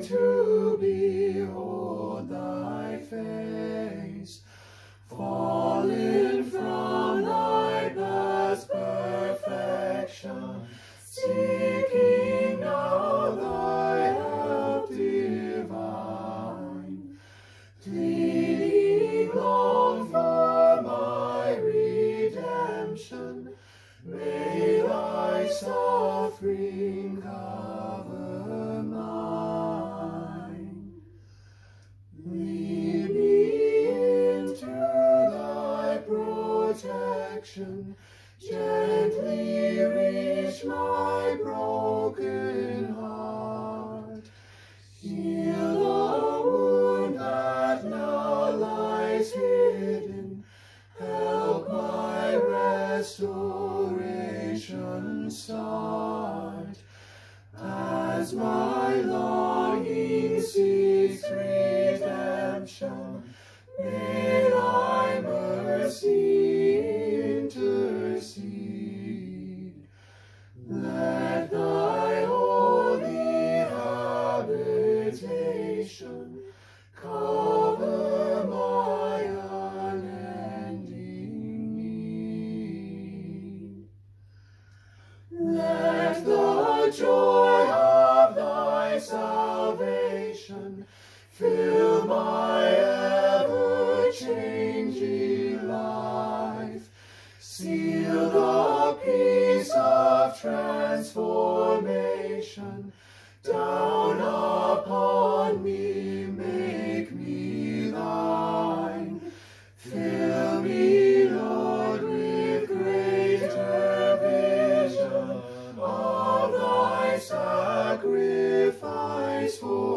to behold thy face, fallen from thy past perfection, seeking now thy help divine, pleading long for my redemption. May thy suffering cover mine. Lead me into thy protection, gently reach my broken heart. Heal the wound that now lies hidden, help my restoration start. As my longing seeks redemption, may thy mercy intercede. Let thy holy habitation cover my unending need. Let the joy of thy salvation fill my ever-changing life. Seal the peace of transformation down upon me, make me thine. Fill me, Lord, with greater vision of thy sacrifice for